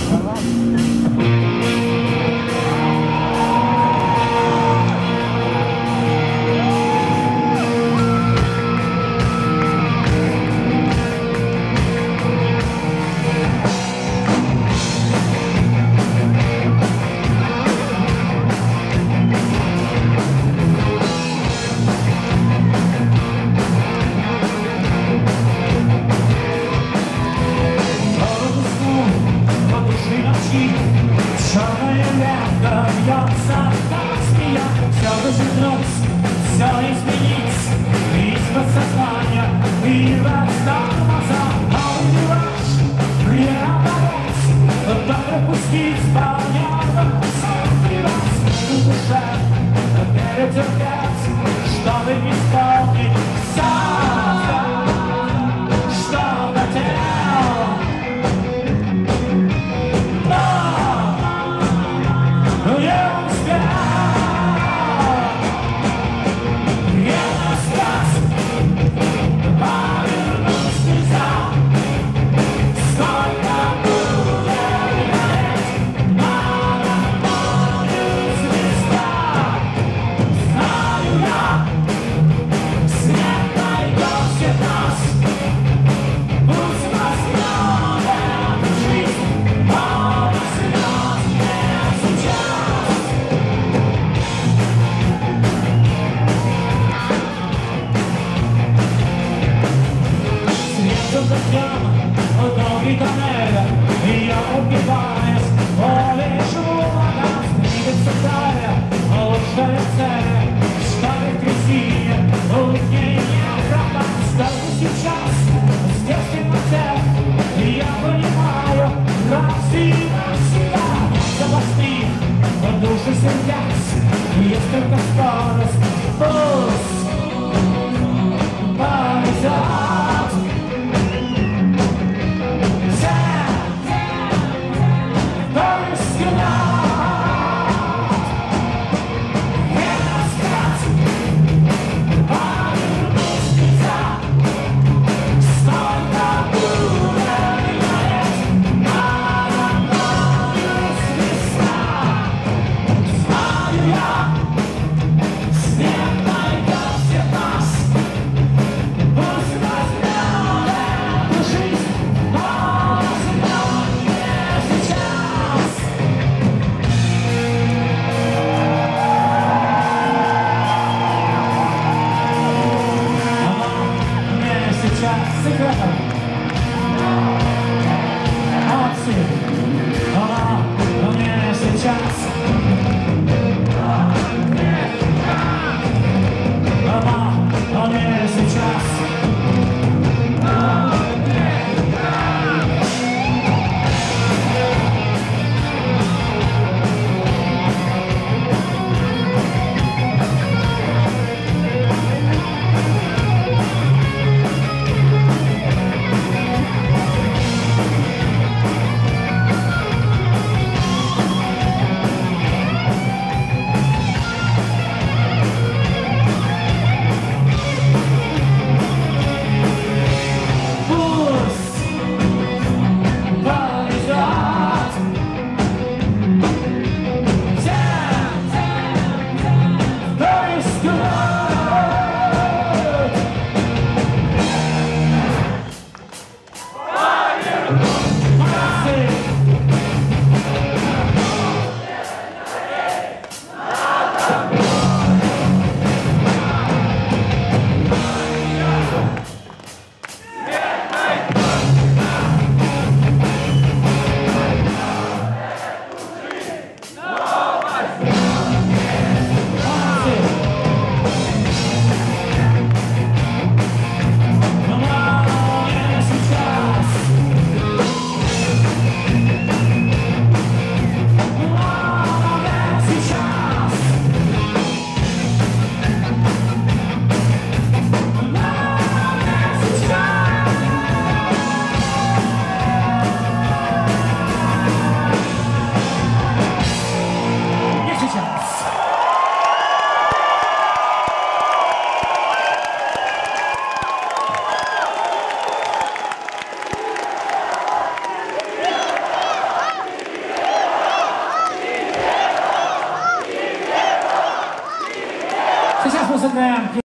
Черная лента бьется, как змея. Все развернуть, все изменить, из подсознания и тормоза. Новый вираж, преодолеть, так пропустить понятно, сотни раз в душе перетерпеть, чтобы исполнить все, что хотел. Ноги тоннеля, и я убиваюсь, увижу вода, двигаться далее, лучшая цель, чтобы в трясине, лучнее не пропасть. Даже сейчас, здесь в темноте, я понимаю, раз и навсегда, забастри, в душе сердец, есть только скорость, пусть повезет. Президент.